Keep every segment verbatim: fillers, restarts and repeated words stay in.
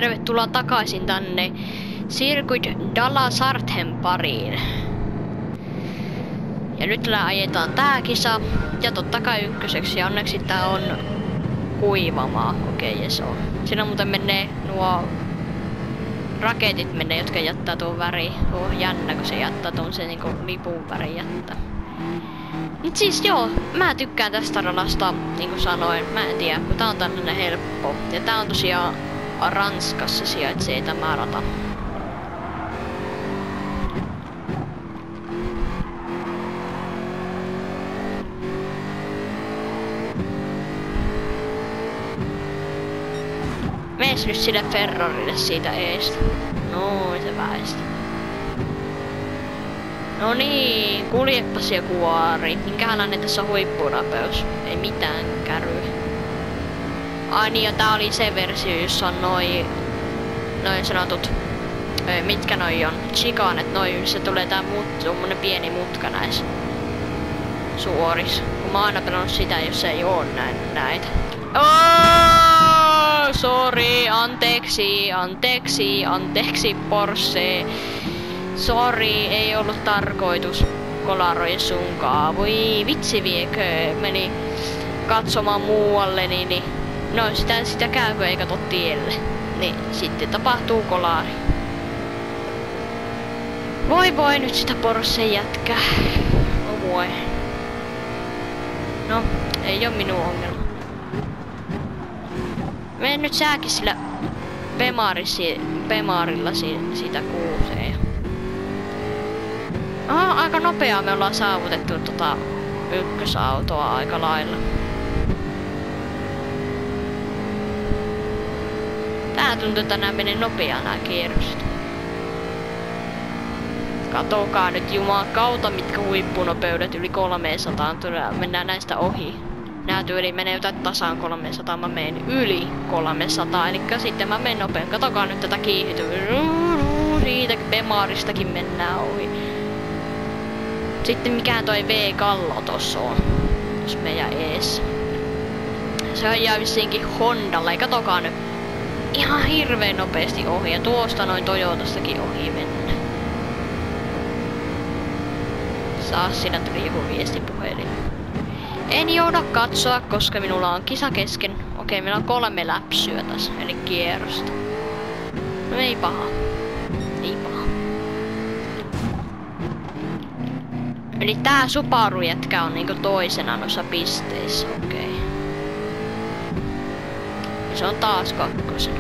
tervetuloa takaisin tänne Circuit Dalla Sarthen pariin. Ja nyt ajetaan tää kisa, ja totta kai ykköseksi, ja onneksi tää on kuivamaa. Okei, okay, se on. Siinä muuten menee nuo raketit menee, jotka jättää tuon väri. Tuo on jännä, kun se jättää tuon se niinku lipun väri jättää. Mut siis joo, mä tykkään tästä radasta, niinku sanoin, mä en tiedä, kun tää on tällainen helppo. Ja tää on tosiaan Ranskassa sijaitsee tämä rata. Mees nyt sille Ferrarille siitä eestä. Noin se väistä. No niin, kuljepas ja kuori. Minkälainen tässä on huippunopeus? Ei mitään käryä. Ai niin, ja tää oli se versio, jossa on noin noin sanotut, mitkä noi on, chikanet, noin, se tulee tää mut, tommonen pieni mutka näissä suoris. Kun mä oon aina pelannut sitä, jos ei oo näin, näitä. Oh, sorry, anteeksi, anteeksi, anteeksi Porsche. Sorry, ei ollut tarkoitus kolaroida sunkaan. Voi vitsi viekö, meni katsomaan muualle, niin, niin no sitä, sitä käykö ei kato tielle. Niin sitten tapahtuu kolari. Voi voi nyt sitä Porsche jätkää. No voi. No, ei oo minun ongelma. Mene nyt sääkin sillä Pemarisi, Pemarilla si, siitä kuuseen. Aha, aika nopeaa me ollaan saavutettu tota ykkösautoa aika lailla. Tää tuntuu, että nää menee nopeaa nää kierrokset. Katokaa nyt jumakauta, mitkä huippunopeudet yli kolmesataa. Mennään näistä ohi. Nää tyyli menee jotain tasaan kolmesataa, mä menen yli kolmesataa. Eli sitten mä menen nopein. Katokaa nyt tätä kiihtyä. Siitäkin Bemaristakin mennään ohi. Sitten mikään toi V-kallo tossa on. Jos meidän ees. Se on jää vissiinkin Hondalle. Ei katokaa nyt. Ihan hirveen nopeasti ohi. Ja tuosta noin Toyotastakin ohi mennä. Saa sinä tuli joku viestipuhelin. En jouda katsoa, koska minulla on kisa kesken. Okei, meillä on kolme läpsyä tässä, eli kierrosta. No ei paha. Ei paha. Eli tää Subaru jätkä on niinku toisena noissa pisteissä, okei. Ja se on taas kakkosena.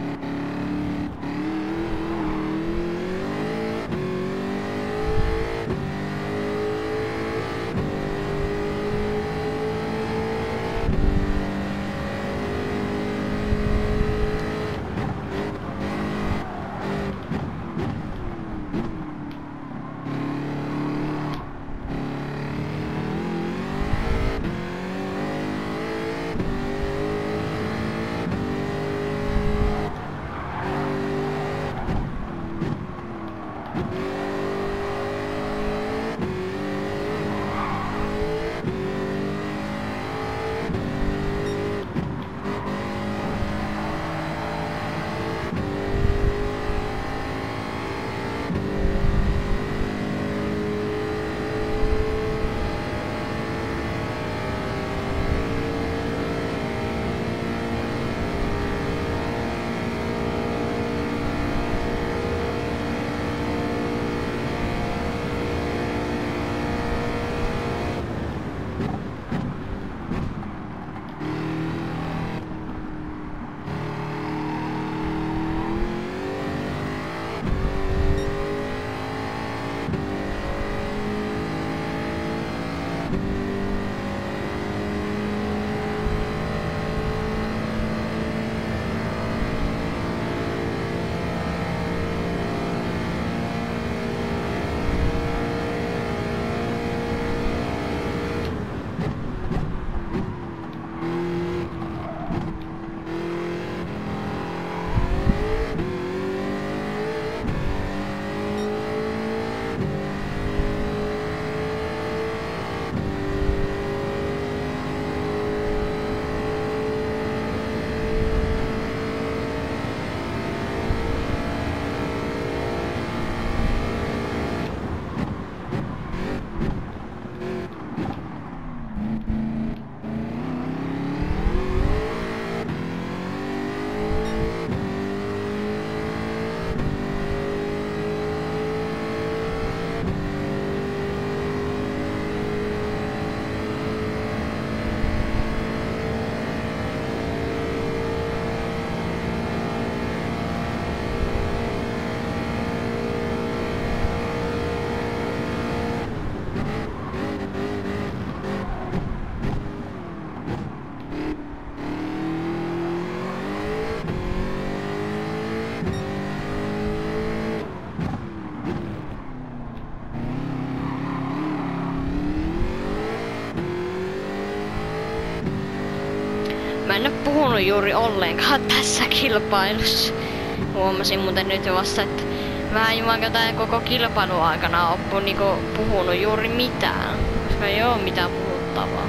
Mä en oo puhunut juuri ollenkaan tässä kilpailussa. Huomasin muuten nyt vasta, että mä en vaan tämän koko kilpailun aikana oppu niinku puhunut juuri mitään. Koska ei oo mitään puhuttavaa.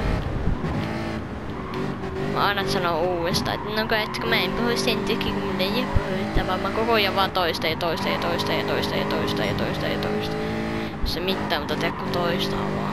Mä aina sanon uudestaan, että no etkö mä en puhu sen takia, kun mun ei oo puhuttavaa. Mä koko ajan vaan toista ja toista ja toista ja toista ja toista ja toista ja toista. Se mitään, mutta tee kun toistaa vaan.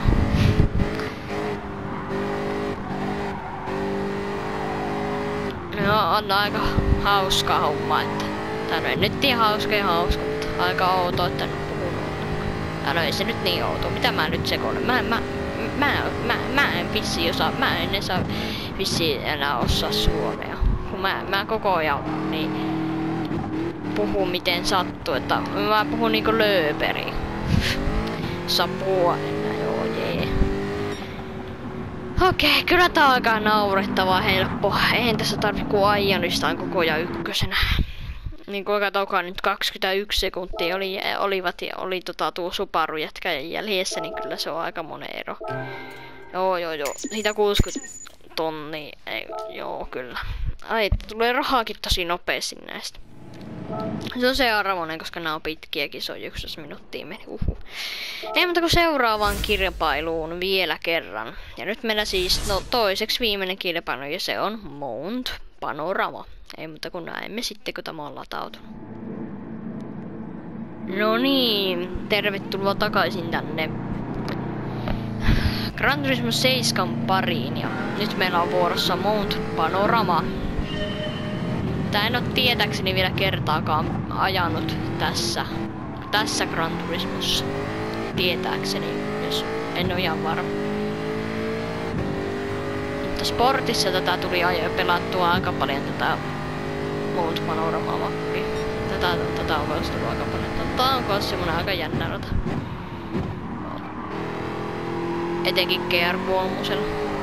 No, on aika hauska homma, että tää on nyt niin hauska ja hauska, mutta aika outoa, että en oo puhunut ollenkaan. No ei se nyt niin outoa, mitä mä nyt sekoilen? Mä, mä, mä, mä, mä en vissiin osaa, mä en saa vissiin enää osaa suomea. Kun mä, mä koko ajan niin puhun miten sattuu, että mä puhun niinku lööperi. Saa puhua enää, joo jee. Okei, kyllä tää on aika naurettavaa helppo. Eihän tässä tarvi kun aijanystaan koko ajan ykkösenä. Niin kuinka toka nyt kaksikymmentäyksi sekuntia oli, olivat ja oli tota tuo Subaru jätkä jäljessä, niin kyllä se on aika monen ero. Joo joo joo, siitä kuusikymmentä tonnia, ei, joo kyllä. Ai, tulee rahaakin tosi nopeasti näistä. Se on seuraavainen, koska nämä on pitkiä kisoja, yksitoista minuuttia meni, uhu. Ei muuta kuin seuraavaan kilpailuun vielä kerran. Ja nyt meillä siis no, toiseksi viimeinen kilpailu, ja se on Mount Panorama. Ei muuta kuin näemme sitten, kun tämä on latautunut. No niin, tervetuloa takaisin tänne Gran Turismo seitsemän pariin. Ja nyt meillä on vuorossa Mount Panorama. Tää en oo tietääkseni vielä kertaakaan ajanut tässä, tässä Gran Turismossa. Tietääkseni, jos en oo ihan varma. Mutta sportissa tätä tuli ajoa pelattua aika paljon tätä Mount Panoramaa tätä, tätä on myös tullut aika paljon. Tää on myös semmonen aika jännä rata. Etenkin G R kolme.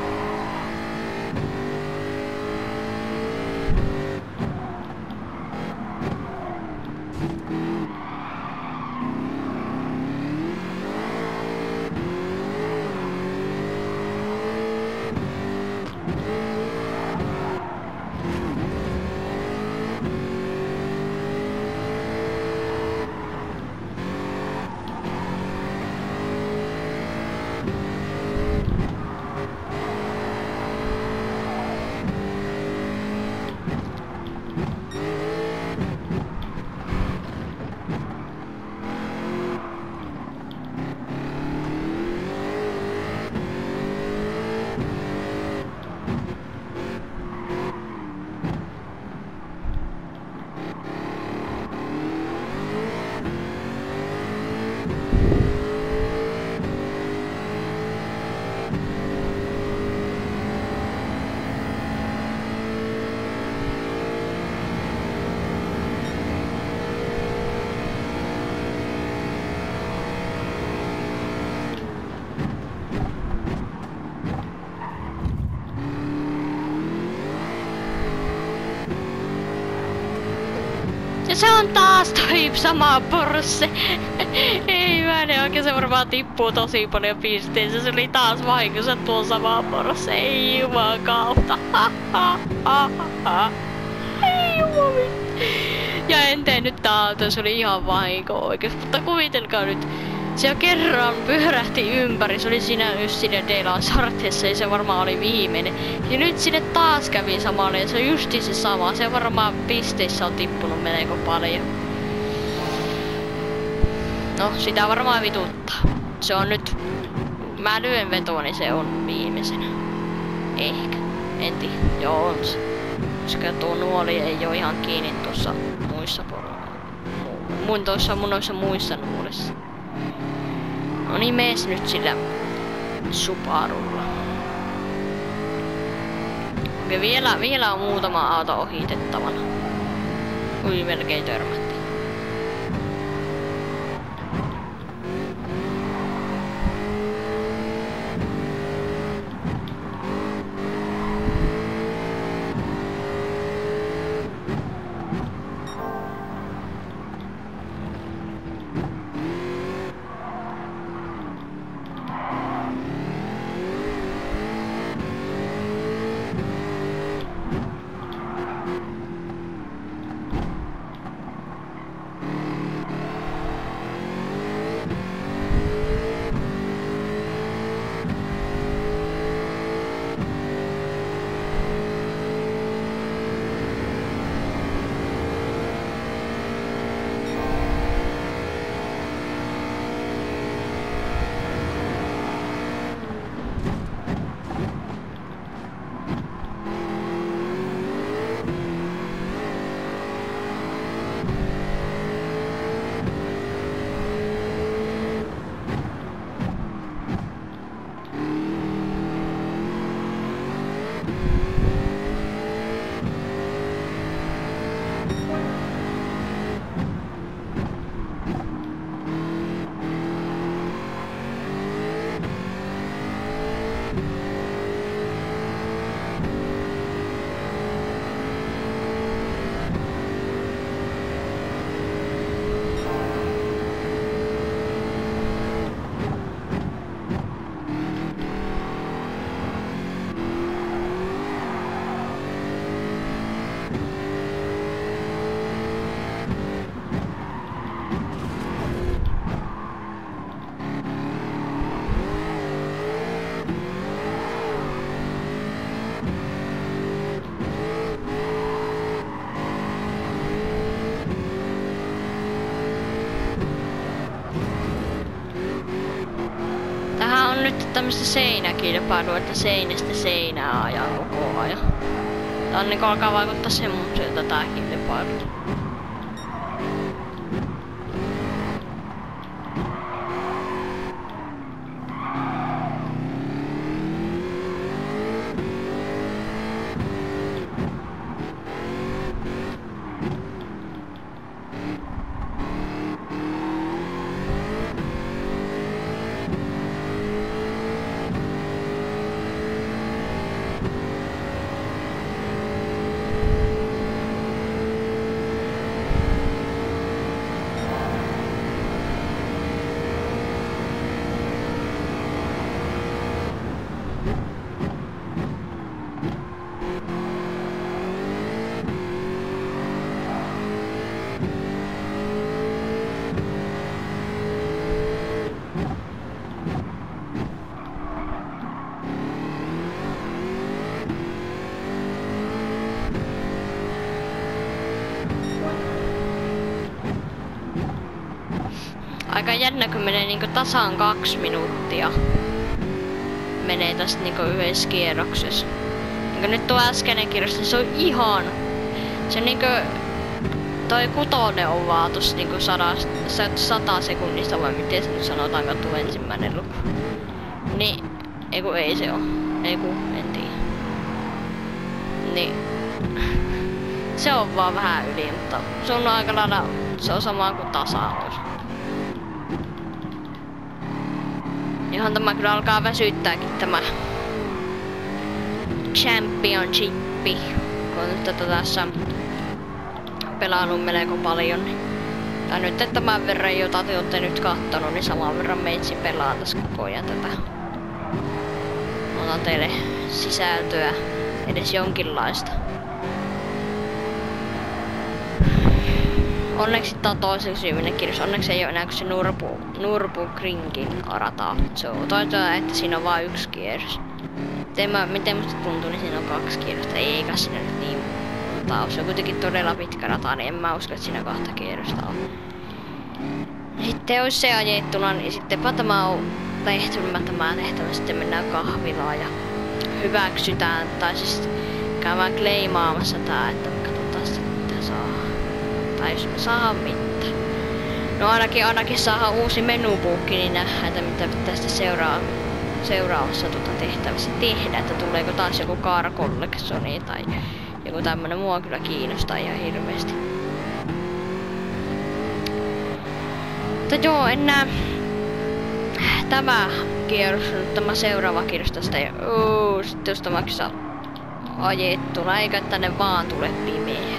Ja se on taas toi sama Porsche. Ei mä en oikein, se varmaan tippuu tosi paljon pisteessä. Se oli taas vahingossa tuo sama Porsche. Ei jumakauta. Ei jumakauta. Ja en tee nyt täältä, se oli ihan vahinko oikeesti. Mutta kuvitelkaa nyt. Se jo kerran pyörähti ympäri, se oli siinä just siinä Delan sortissa ja se varmaan oli viimeinen. Ja nyt sinne taas kävi samalle ja se on justi se sama. Se varmaan pisteissä on tippunut melko paljon. No, sitä varmaan vituttaa. Se on nyt... Mä lyön vetoa, niin se on viimeisenä. Ehkä. En tiedä. Joo, on se. Koska tuo nuoli ei oo ihan kiinni tuossa muissa poroilla. Mun tuossa mun noissa muissa nuolissa. No niin, mees nyt sillä Subarulla. Okei, vielä, vielä on muutama auto ohitettavana. Ui, melkein törmättiin. Nyt tämmöstä seinäkilpailua, että seinästä seinää ajaa koko ajan. Tää on niinku alkaa vaikuttaa semmoiselta tää kilpailu. Aika jännä, kun menee niinku tasaan kaksi minuuttia. Menee tästä niinku yhdessä kierroksessa. Niinku nyt tuo äskeinen kierros, niin se on ihan... Se niinku... Toi kutonen on vaan tossa niinku sadasta, sata sekunnista vai miten se nyt sanotaanko tuo ensimmäinen luku. Niin... Eiku ei se oo. Eiku, en tiedä. Niin... Se on vaan vähän yli, mutta se on aika lailla... Se on sama kuin tasa olisi. Johon tämä kyllä alkaa väsyttääkin tämä Championshippi, kun nyt tätä tässä pelannut melko paljon. Tai nyt tämän verran, jota te olette nyt kattonut, niin saman verran meitsi pelaa tässä koko ajan tätä. Otan teille sisältöä, edes jonkinlaista. Onneksi tää on toiseksi viimeinen kirjoitus. Onneksi ei oo enää kuin se Nurbu, Nürburgringin rata. Se on toivottavasti, että siinä on vain yksi kierros. Miten, mä, miten musta tuntuu, niin siinä on kaksi kierrosta. Eikä siinä nyt niin monta ole. Se on kuitenkin todella pitkä rata, niin en mä usko, että siinä kahta kierrosta on. Sitten olisi se ajettuna, niin sittenpä tämä on tehty, tämä tehtävä. Sitten mennään kahvilaan ja hyväksytään. Tai siis käydään kleimaamassa tää, että katsotaan sitten mitä saa. Tai jos me saadaan mitään. No ainakin, ainakin saadaan uusi menupuukki, niin nähdään, että mitä pitää sitten seuraa, seuraavassa tuota tehtävässä tehdä. Että tuleeko taas joku car collectioni tai joku tämmönen. Mua kyllä kiinnostaa ihan hirveesti. Mutta joo, enää tämä kierros, nyt tämä seuraava kierros tästä. Ja ooo, sitten jos tämäkin saa ajettuna, eikä tänne vaan tule pimeä.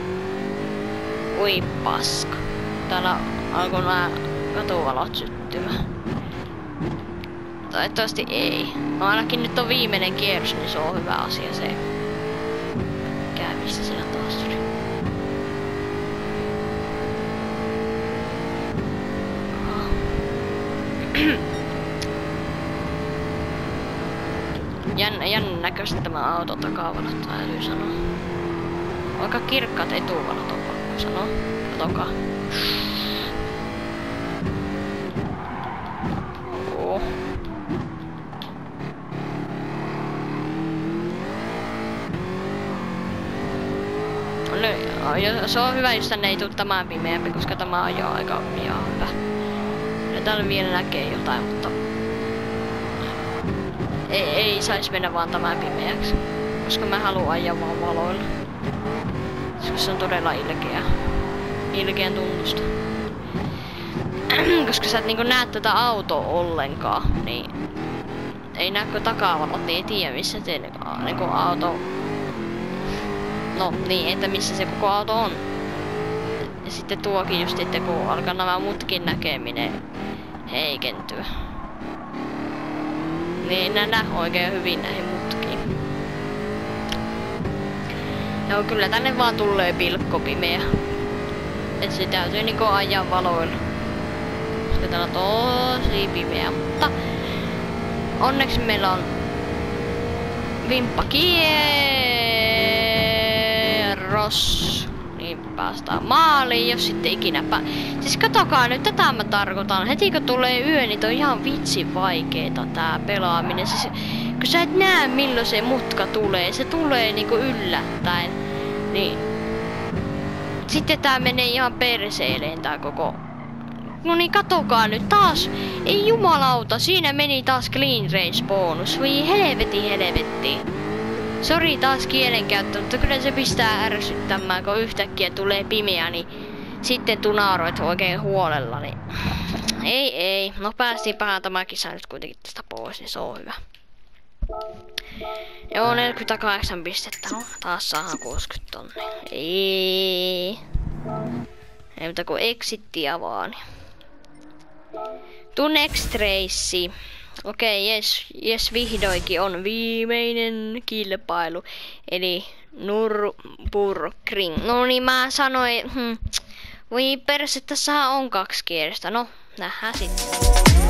Oi paska. Täällä alkoi nää katuvalot syttymään. Toivottavasti ei. No ainakin nyt on viimeinen kierros, niin se on hyvä asia se. Mikä missä siellä taas oli? Jännä, jännä näköistä tämä auto takavalot, täytyy sanoa. Aika kirkkaat etuvalot on pakko sanoa. Katokaa. Oh. No, se on hyvä, jos tänne ei tule tämän pimeämpi, koska tämä on jo aika ihan hyvä. Ja täällä vielä näkee jotain, mutta ei, ei saisi mennä vaan tämän pimeäksi, koska mä haluan ajaa vaan valoilla. Koska se on todella ilkeä. Ilkeän tuntusta. Koska sä et niinku näe tätä autoa ollenkaan, niin ei näkö takavalot, niin ei tiedä missä se niinku auto... No niin, että missä se koko auto on. Ja sitten tuokin just, että kun alkaa nämä mutkin näkeminen heikentyä. Niin nää nähdään oikein hyvin näihin mutkiin. Joo, kyllä tänne vaan tulee pilkko pimeä. Et se täytyy niinku ajaa valoilla. Koska täällä on tosi pimeä, mutta onneksi meillä on vimppakierros. Niin päästään maaliin, jos sitten ikinä pää... Siis katokaa nyt, tätä mä tarkoitan. Heti kun tulee yö, niin on ihan vitsin vaikeeta tää pelaaminen. Siis, kun sä et näe milloin se mutka tulee, se tulee niinku yllättäen. Niin... Sitten tää menee ihan perseileen tää koko... No niin, katokaa nyt taas. Ei jumalauta, siinä meni taas clean race bonus. Voi helvetin helvetti. Sori taas kielenkäyttö, mutta kyllä se pistää ärsyttämään, kun yhtäkkiä tulee pimeä, niin sitten tunaaroit oikein huolella, niin ei ei. No päästiin vähän tämä kisa nyt kuitenkin tästä pois, niin se on hyvä. Joo, neljäkymmentäkahdeksan pistettä. No, taas saadaan kuusikymmentä tonnia. Ei. Ei mitä kuin exittiä vaan. To next race. Okei, okay, jes, jes vihdoinkin on viimeinen kilpailu. Eli Nürburgring. No niin, mä sanoin, hmm, voi perse, tässä on kaksi kielestä. No, nähdään sitten.